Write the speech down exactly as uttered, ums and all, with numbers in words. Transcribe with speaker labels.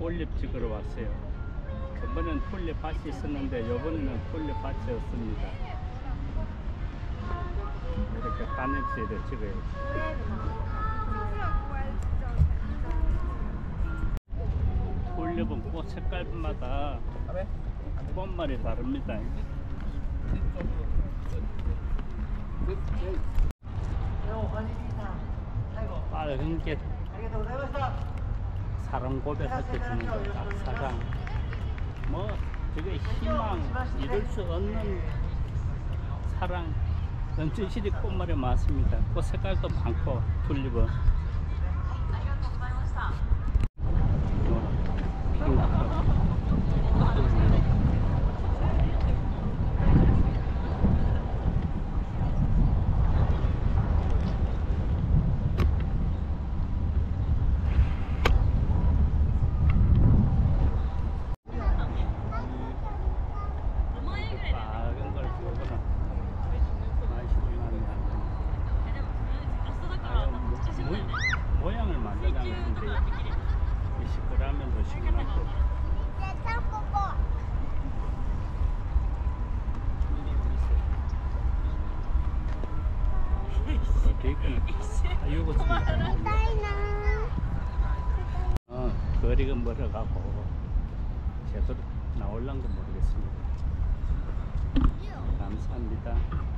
Speaker 1: 튤립 찍으러 왔어요. 저번엔 튤립 밭이 있었는데 이번에는 튤립 밭이 없습니다. 이렇게 따냄새를 찍어야지. 튤립은 꽃 색깔마다 꽃말이 다릅니다. 빨간 게 사랑 고백할 때 주는 거, 사랑. 뭐 저게 희망, 이룰 수 없는 사랑. 전체실이 꽃말이 많습니다. 꽃 색깔도 많고 튤립은. 모양을 만들어놨는데 시끄러우면 더 시끄럽고 어, 거리가 멀어가고 제대로 나올란가 모르겠습니다. 감사합니다.